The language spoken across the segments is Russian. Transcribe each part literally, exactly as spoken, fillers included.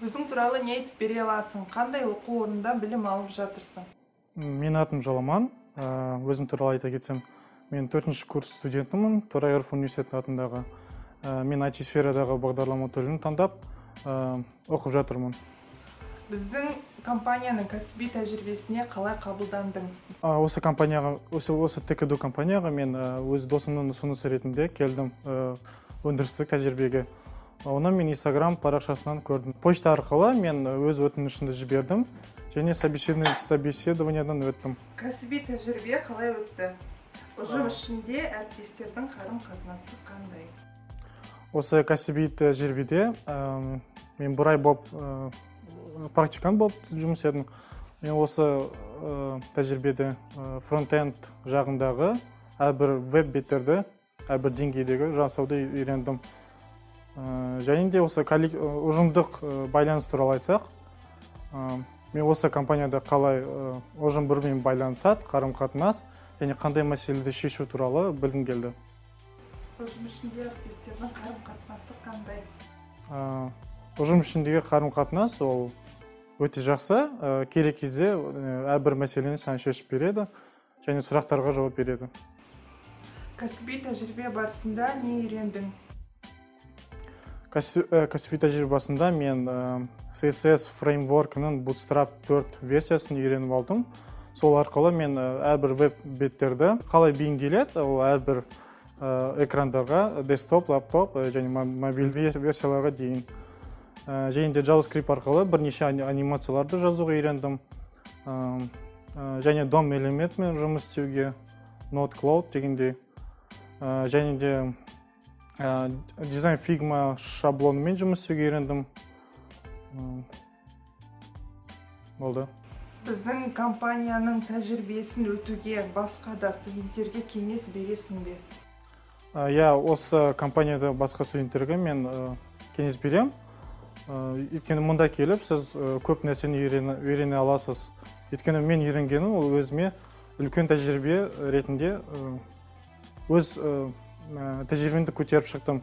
Өзің туралы не айтып бере аласың? Қандай оқу орнында білім алып жатырсың? Менің атым Жаламан. Өзім туралы айта кетсем, мен төртінші курс студентімін, Торайғыров университеті атындағы. Мен ай ти сферадағы бағдарлама түрін таңдап оқып жатырмын. Біздің компанияның кәсіби тәжірибесіне қалай қабылдандың? Осы компанияға, осы, осы ТКДУ компанияға мен өз досымның ұсынысы ретінде келдім өндірістік тәжірибеге. Оны мен Инстаграм парақшасынан көрдім. Почта арқылы мен өз өтінішімді жібердім және собеседованиядан өттім. Кәсіби тәжірибе қалай өтті? Ұжым ішінде әріптестердің қарым-қатынасы қандай? Осы кәсіби тәжірибеде мен бір ай болып практикант болып жұмыс етдім. Мен осы тәжірибеде фронт-энд жағындағы әрбір веб-беттерді, әрбір деңгейдегі жасауды үйрендім. Және де осы ұжымдық байланыс туралы айтсақ, мен осы компанияда қалай ұжым бірімен байланысады, қарым-қатынас және қандай мәселелерді шешу туралы білгім келді. Ұжым ішінде әріптестердің қарым-қатынасы қандай? Ұжым ішіндегі қарым-қатынас ол өте жақсы. Керек кезде әрбір мәселені саған шешіп береді және сұрақтарға жауап береді. Кәсіби тәжірибе барысында не үйрендің? Кәсіби тәжірибе барысында мен си эс эс фреймворкінің Bootstrap төрт версиясын үйреніп алдым. Сол арқылы мен әрбір веб-беттерді қалай бейімделеді, ол әрбір экрандарға, десктоп, лаптоп және мобиль версияларға дейін. Және де JavaScript арқылы бірнеше анимацияларды жазуға үйрендім. Және дом элементмен жұмыс істеуге, Node Cloud дегендей. Және де дизайн Figma шаблонымен жұмыс істеуге үйрендім. Болды. Біздің компанияның тәжірибесін өтуге басқа да студенттерге кеңес бересің бе? Я осы компанияда басқа студенттерге мен кеңес берем. Өйткені мұнда келіп, сіз көп нәрсені үйрене аласыз. Өйткені мен үйренгенім ол өзіме үлкен тәжірибе ретінде өз тәжірибемді көтеріп шықтым.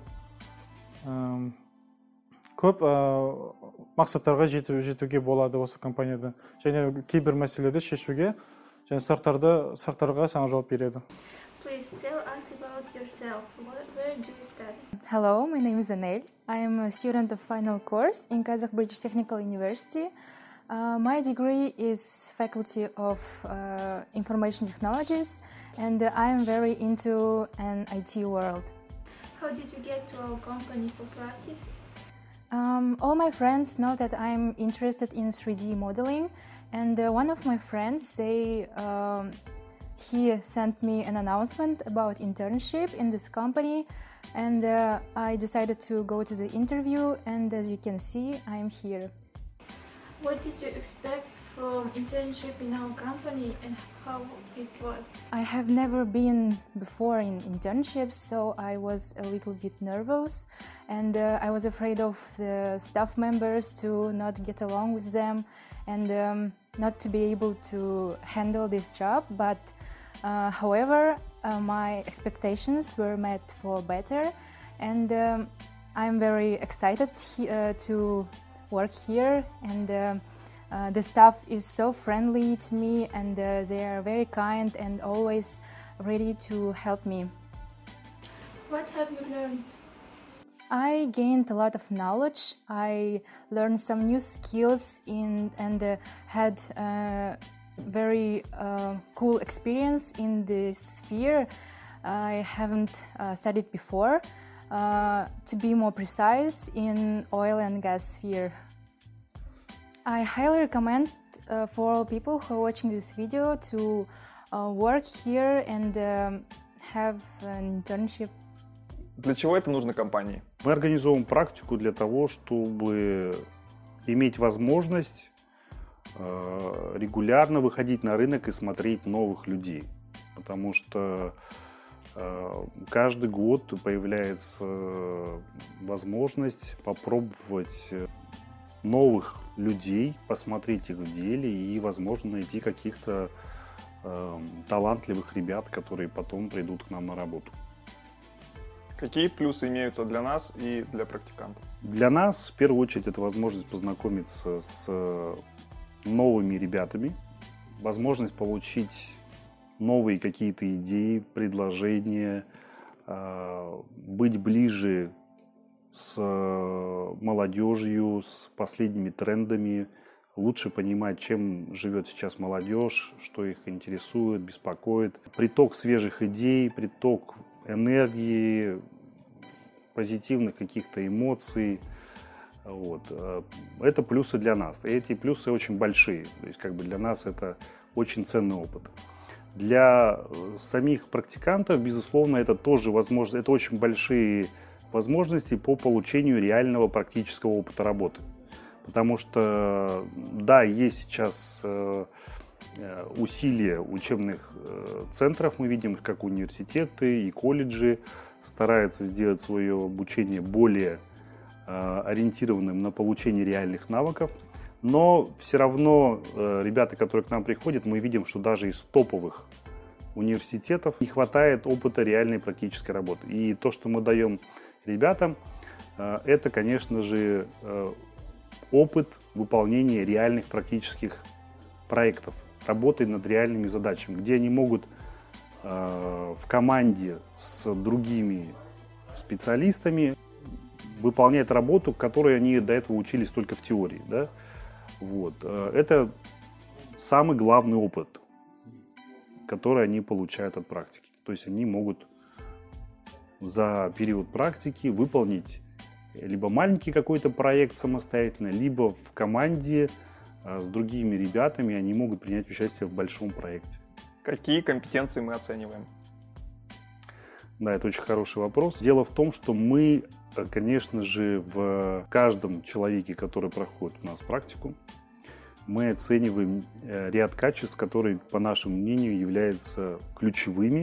Көп мақсаттарға жетуге болады осы компанияда. Және кейбір мәселелерді шешуге және сұрақтарға саған жауап береді. Please tell us about yourself. Where do you study? Hello, my name is Anel. I am a student of final course in Kazakh British Technical University. Uh, my degree is Faculty of uh, Information Technologies, and uh, I am very into an I T world. How did you get to our company for practice? Um, all my friends know that I'm interested in three D modeling, and uh, one of my friends, they, um, he sent me an announcement about internship in this company, and uh, I decided to go to the interview, and as you can see, I'm here. What did you expect from internship in our company and how it was? I have never been before in internships, so I was a little bit nervous, and uh, I was afraid of the staff members to not get along with them and um, not to be able to handle this job. But uh, however, uh, my expectations were met for better, and um, I'm very excited uh, to work here, and uh, uh, the staff is so friendly to me, and uh, they are very kind and always ready to help me. What have you learned? I gained a lot of knowledge. I learned some new skills in, and uh, had a very uh, cool experience in this sphere I haven't uh, studied before. Uh, to be more precise, in oil and gas sphere. I highly recommend uh, for all people who are watching this video to uh, work here and um, have an internship. Для чего это нужно компании? Мы организовываем практику для того, чтобы иметь возможность э, регулярно выходить на рынок и смотреть новых людей. Потому что каждый год появляется возможность попробовать новых людей, посмотреть их в деле и, возможно, найти каких-то э, талантливых ребят, которые потом придут к нам на работу. Какие плюсы имеются для нас и для практикантов? Для нас, в первую очередь, это возможность познакомиться с новыми ребятами, возможность получить новые какие-то идеи, предложения, быть ближе с молодежью, с последними трендами, лучше понимать, чем живет сейчас молодежь, что их интересует, беспокоит. Приток свежих идей, приток энергии, позитивных каких-то эмоций. Вот. Это плюсы для нас. И эти плюсы очень большие. То есть как бы для нас это очень ценный опыт. Для самих практикантов, безусловно, это тоже возможно, это очень большие возможности по получению реального практического опыта работы. Потому что, да, есть сейчас усилия учебных центров, мы видим, как университеты и колледжи стараются сделать свое обучение более ориентированным на получение реальных навыков. Но все равно ребята, которые к нам приходят, мы видим, что даже из топовых университетов не хватает опыта реальной практической работы. И то, что мы даем ребятам, это, конечно же, опыт выполнения реальных практических проектов, работы над реальными задачами, где они могут в команде с другими специалистами выполнять работу, которой они до этого учились только в теории. Да? Вот. Это самый главный опыт, который они получают от практики. То есть они могут за период практики выполнить либо маленький какой-то проект самостоятельно, либо в команде с другими ребятами они могут принять участие в большом проекте. Какие компетенции мы оцениваем? Да, это очень хороший вопрос. Дело в том, что мы, конечно же, в каждом человеке, который проходит у нас практику, мы оцениваем ряд качеств, которые, по нашему мнению, являются ключевыми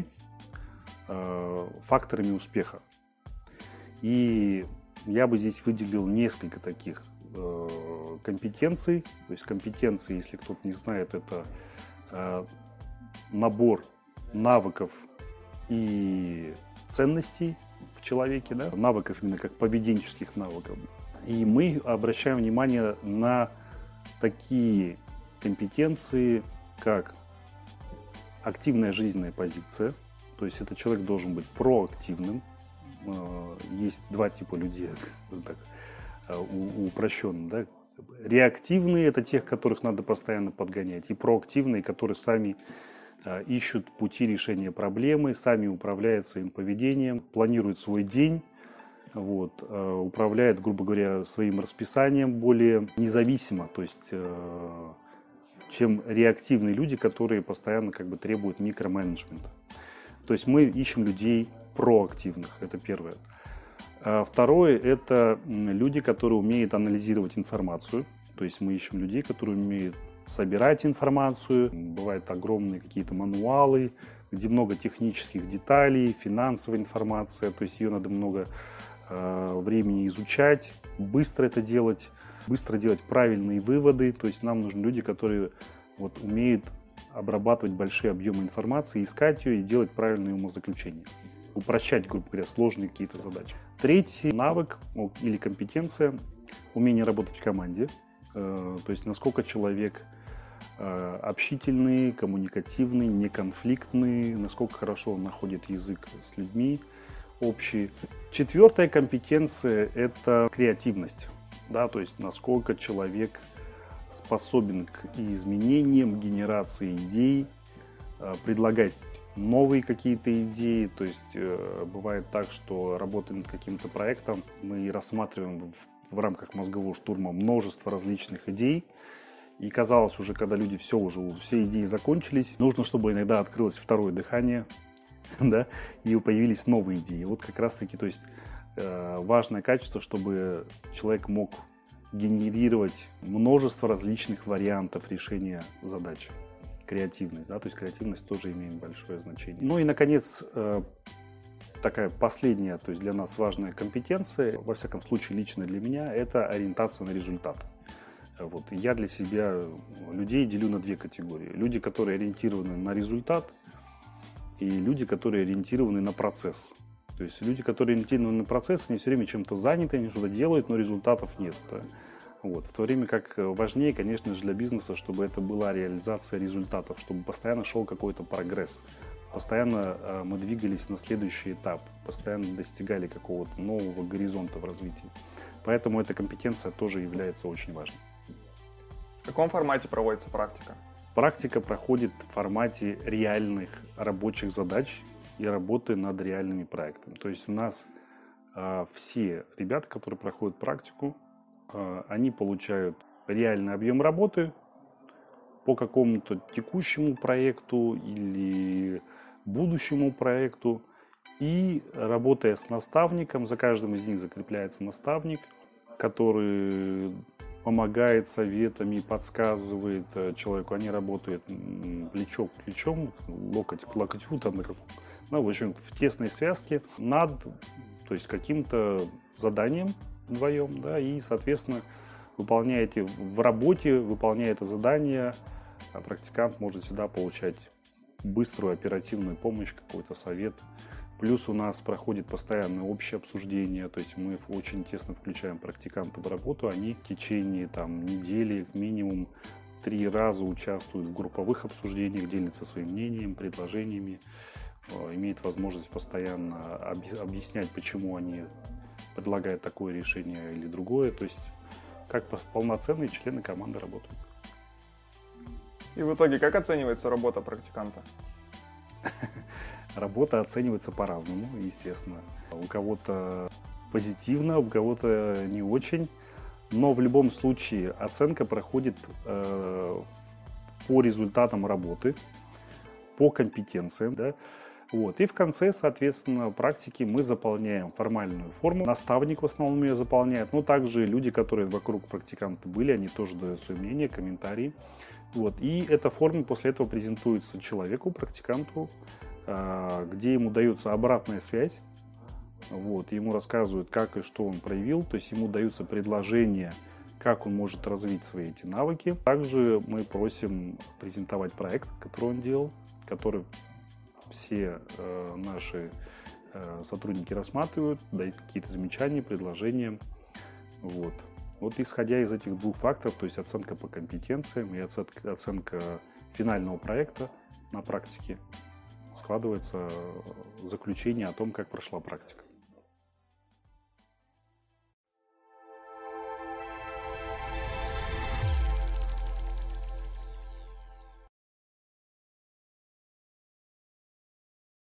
факторами успеха. И я бы здесь выделил несколько таких компетенций. То есть компетенции, если кто-то не знает, это набор навыков и ценностей в человеке, да? Навыков именно как поведенческих навыков. И мы обращаем внимание на такие компетенции, как активная жизненная позиция. То есть этот человек должен быть проактивным. Есть два типа людей, так, упрощенно, да? Реактивные – это тех, которых надо постоянно подгонять, и проактивные, которые сами ищут пути решения проблемы, сами управляют своим поведением, планируют свой день, вот, управляют, грубо говоря, своим расписанием более независимо, то есть, чем реактивные люди, которые постоянно как бы требуют микроменеджмента. То есть мы ищем людей проактивных, это первое. Второе – это люди, которые умеют анализировать информацию. То есть мы ищем людей, которые умеют собирать информацию. Бывают огромные какие-то мануалы, где много технических деталей, финансовая информация. То есть ее надо много э, времени изучать, быстро это делать, быстро делать правильные выводы. То есть нам нужны люди, которые вот, умеют обрабатывать большие объемы информации, искать ее и делать правильные умозаключения. Упрощать, грубо говоря, сложные какие-то задачи. Третий навык или компетенция – умение работать в команде. То есть насколько человек общительный, коммуникативный, неконфликтный, насколько хорошо он находит язык с людьми общий. Четвертая компетенция – это креативность. Да, то есть насколько человек способен к изменениям, генерации идей, предлагать новые какие-то идеи. То есть э, бывает так, что работая над каким-то проектом, мы рассматриваем в, в рамках мозгового штурма множество различных идей. И казалось уже, когда люди все уже, все идеи закончились, нужно, чтобы иногда открылось второе дыхание, да, и появились новые идеи. Вот как раз-таки, то есть э, важное качество, чтобы человек мог генерировать множество различных вариантов решения задачи. Креативность, да, то есть креативность тоже имеет большое значение. Ну и, наконец, такая последняя, то есть для нас важная компетенция, во всяком случае лично для меня, это ориентация на результат. Вот. Я для себя людей делю на две категории. Люди, которые ориентированы на результат, и люди, которые ориентированы на процесс. То есть люди, которые ориентированы на процесс, они все время чем-то заняты, они что-то делают, но результатов нет. Да? Вот. В то время как важнее, конечно же, для бизнеса, чтобы это была реализация результатов, чтобы постоянно шел какой-то прогресс, постоянно э, мы двигались на следующий этап, постоянно достигали какого-то нового горизонта в развитии. Поэтому эта компетенция тоже является очень важной. В каком формате проводится практика? Практика проходит в формате реальных рабочих задач и работы над реальными проектами. То есть у нас э, все ребята, которые проходят практику, э, они получают реальный объем работы по какому-то текущему проекту или будущему проекту. И работая с наставником, за каждым из них закрепляется наставник, который помогает советами, подсказывает человеку. Они работают плечо к плечом, локоть к локтю, там, ну, в общем, в тесной связке над, то есть, каким-то заданием вдвоем, да, и, соответственно, выполняете в работе, выполняя это задание, практикант может всегда получать быструю оперативную помощь, какой-то совет. Плюс у нас проходит постоянное общее обсуждение, то есть мы очень тесно включаем практикантов в работу. Они в течение там, недели минимум три раза участвуют в групповых обсуждениях, делятся своим мнением, предложениями, имеют возможность постоянно объяснять, почему они предлагают такое решение или другое. То есть как полноценные члены команды работают. И в итоге как оценивается работа практиканта? Работа оценивается по-разному, естественно. У кого-то позитивно, у кого-то не очень. Но в любом случае оценка проходит э, по результатам работы, по компетенциям. Да? Вот. И в конце, соответственно, практики мы заполняем формальную форму. Наставник в основном ее заполняет, но также люди, которые вокруг практиканта были, они тоже дают свое мнение, комментарии. Вот. И эта форма после этого презентуется человеку, практиканту, где ему дается обратная связь, вот, ему рассказывают, как и что он проявил, то есть ему даются предложения, как он может развить свои эти навыки. Также мы просим презентовать проект, который он делал, который все э, наши э, сотрудники рассматривают, дают какие-то замечания, предложения. Вот. Вот исходя из этих двух факторов, то есть оценка по компетенциям и оценка, оценка финального проекта на практике, складывается заключение о том, как прошла практика.